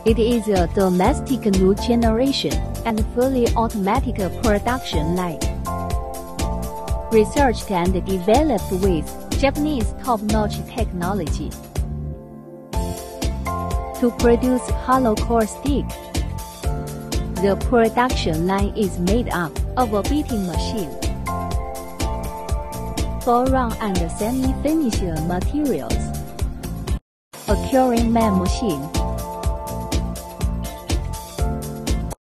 It is a domestic new generation and fully automatic production line. Researched and developed with Japanese top-notch technology to produce hollow core stick. The production line is made up of a beating machine for round and semi-finished materials, a curing man machine,